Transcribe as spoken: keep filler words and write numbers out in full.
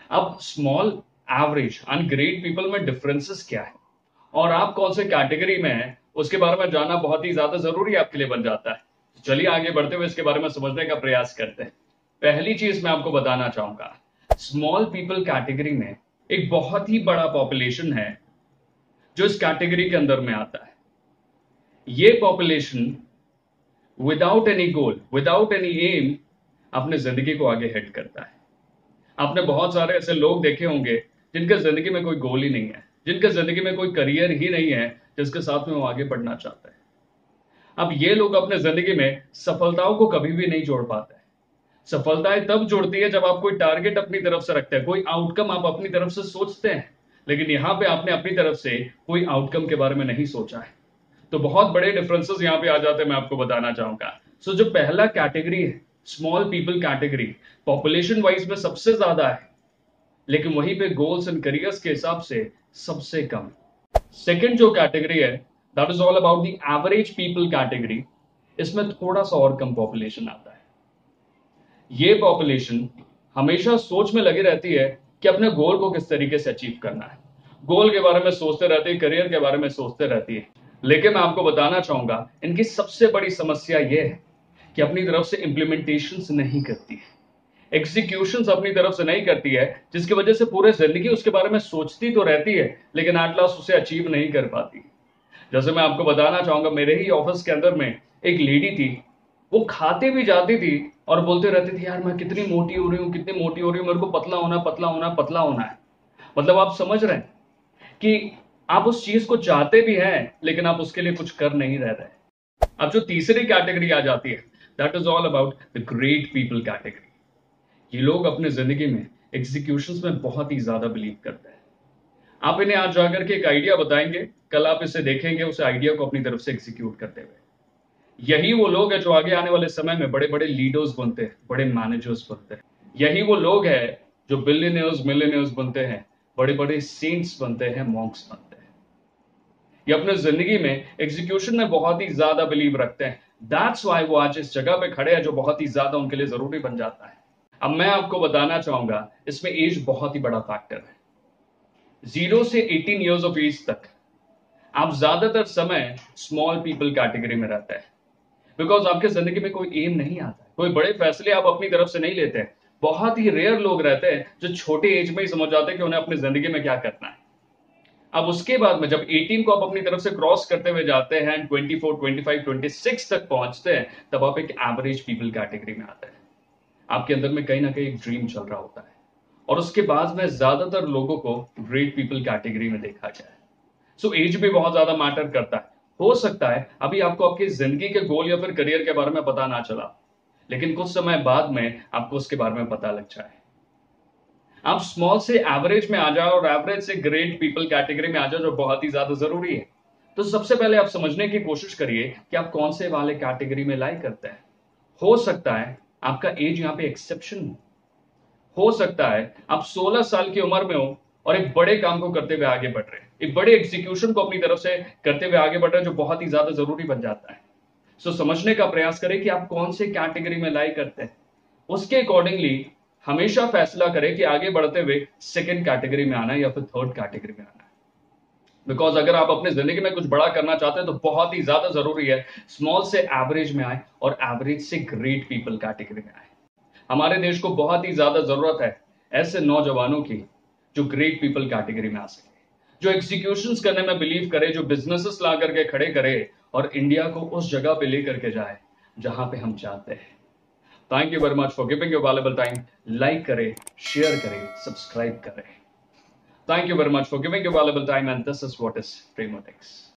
अब small, average and great people में differences क्या है और आप कौन से कैटेगरी में हैं उसके बारे में जानना बहुत ही ज्यादा जरूरी आपके लिए बन जाता है। चलिए आगे बढ़ते हुए इसके बारे में समझने का प्रयास करते हैं। पहली चीज मैं आपको बताना चाहूंगा, स्मॉल पीपल कैटेगरी में एक बहुत ही बड़ा पॉपुलेशन है जो इस कैटेगरी के अंदर में आता है। ये population without any goal, without any aim अपने जिंदगी को आगे हेड करता है। आपने बहुत सारे ऐसे लोग देखे होंगे जिनके जिंदगी में कोई गोल ही नहीं है, जिनके जिंदगी में कोई करियर ही नहीं है जिसके साथ में वो आगे बढ़ना चाहता है। अब ये लोग अपने जिंदगी में सफलताओं को कभी भी नहीं जोड़ पाते। सफलताएं तब जुड़ती है जब आप कोई टारगेट अपनी तरफ से रखते हैं, कोई आउटकम आप अपनी तरफ से सोचते हैं, लेकिन यहां पे आपने अपनी तरफ से कोई आउटकम के बारे में नहीं सोचा है। तो बहुत बड़े डिफरेंसेस यहां पे आ जाते हैं, मैं आपको बताना चाहूंगा। सो so, जो पहला कैटेगरी है small people category, population wise में सबसे ज्यादा है, लेकिन वहीं पे गोल्स एंड करियर्स के हिसाब से सबसे कम। सेकंड जो कैटेगरी है that is all about the average people category. इसमें थोड़ा सा और कम पॉपुलेशन आता है। ये पॉपुलेशन हमेशा सोच में लगी रहती है कि अपने गोल को किस तरीके से अचीव करना है, गोल के बारे में सोचते रहती है, करियर के बारे में सोचते रहती है। लेकिन मैं आपको बताना चाहूंगा इनकी सबसे बड़ी समस्या यह है कि अपनी तरफ से इंप्लीमेंटेशन नहीं करती है, एग्जीक्यूशन अपनी तरफ से नहीं करती है, जिसकी वजह से पूरे जिंदगी उसके बारे में सोचती तो रहती है लेकिन एट लास्ट उसे अचीव नहीं कर पाती। जैसे मैं आपको बताना चाहूंगा, मेरे ही ऑफिस के अंदर में एक लेडी थी, वो खाते भी जाती थी और बोलते रहती थी यार मैं कितनी मोटी हो रही हूँ, कितनी मोटी हो रही हूँ, मेरे को पतला होना पतला होना पतला होना है। मतलब आप समझ रहे हैं कि आप उस चीज को चाहते भी हैं लेकिन आप उसके लिए कुछ कर नहीं रह रहे। अब जो तीसरी कैटेगरी आ जाती है that is all about the great people category. ये लोग अपने जिंदगी में एग्जीक्यूशंस में बहुत ही ज्यादा बिलीव करते हैं। आप इन्हें आज जाकर के एक आइडिया बताएंगे, कल आप इसे देखेंगे उस आइडिया को अपनी तरफ से एग्जीक्यूट करते हुए। यही वो लोग हैं जो आगे आने वाले समय में बड़े बड़े लीडर्स बनते हैं, बड़े मैनेजर्स बनते हैं। यही वो लोग हैं जो बिलियनियर्स, मिलियनियर्स बनते हैं, बड़े बड़े सेंट्स बनते हैं, मॉन्क्स बनते हैं। ये अपने जिंदगी में एग्जीक्यूशन में बहुत ही ज्यादा बिलीव रखते हैं। दैट्स व्हाई वो आज इस जगह पे खड़े हैं जो बहुत ही ज्यादा उनके लिए जरूरी बन जाता है। अब मैं आपको बताना चाहूंगा इसमें एज बहुत ही बड़ा फैक्टर है। जीरो से एटीन ईयर्स ऑफ एज तक आप ज्यादातर समय स्मॉल पीपल कैटेगरी में रहते हैं, बिकॉज आपके जिंदगी में कोई एम नहीं आता है, कोई बड़े फैसले आप अपनी तरफ से नहीं लेते हैं। बहुत ही रेयर लोग रहते हैं जो छोटे एज में ही समझ जाते हैं कि उन्हें अपनी जिंदगी में क्या करना है। अब उसके बाद में जब अठारह को आप अपनी तरफ से क्रॉस करते हुए जाते हैं, चौबीस, पच्चीस, छब्बीस तक पहुंचते हैं, तब आप एक एवरेज पीपल कैटेगरी में आते हैं। आपके अंदर में कहीं ना कहीं एक ड्रीम चल रहा होता है और उसके बाद में ज्यादातर लोगों को ग्रेट पीपल कैटेगरी में देखा गया है। सो एज भी बहुत ज्यादा मैटर करता है। हो सकता है अभी आपको आपकी जिंदगी के गोल या फिर करियर के बारे में पता ना चला, लेकिन कुछ समय बाद में आपको उसके बारे में पता लग जाए। आप स्मॉल से एवरेज में आ जाओ और एवरेज से ग्रेट पीपल कैटेगरी में आ जाओ, जो बहुत ही ज्यादा जरूरी है। तो सबसे पहले आप समझने की कोशिश करिए कि आप कौन से वाले कैटेगरी में लाई करते हैं। हो सकता है आपका एज यहाँ पे एक्सेप्शन हो हो सकता है आप सोलह साल की उम्र में हो और एक बड़े काम को करते हुए आगे बढ़ रहे हैं, एक बड़े एग्जीक्यूशन को अपनी तरफ से करते हुए आगे बढ़ रहे हैं, जो बहुत ही ज्यादा जरूरी बन जाता है। सो so, समझने का प्रयास करें कि आप कौन से कैटेगरी में लाई करते हैं। उसके अकॉर्डिंगली हमेशा फैसला करें कि आगे बढ़ते हुए सेकंड कैटेगरी में आना है या फिर थर्ड कैटेगरी में आना है। बिकॉज अगर आप अपनी जिंदगी में कुछ बड़ा करना चाहते हैं तो बहुत ही ज्यादा जरूरी है स्मॉल से एवरेज में आए और एवरेज से ग्रेट पीपल कैटेगरी में आए। हमारे देश को बहुत ही ज्यादा जरूरत है ऐसे नौजवानों की जो ग्रेट पीपल कैटेगरी में आ सके, जो एग्जीक्यूशंस करने में बिलीव करे, जो बिजनेसेस ला करके खड़े करे और इंडिया को उस जगह पे लेकर के जाए जहां पे हम चाहते हैं। Thank you very much for giving your valuable time. Like करें, शेयर करें, सब्सक्राइब करें। Thank you very much for giving your valuable time and this is what is प्रेमोटेक्स।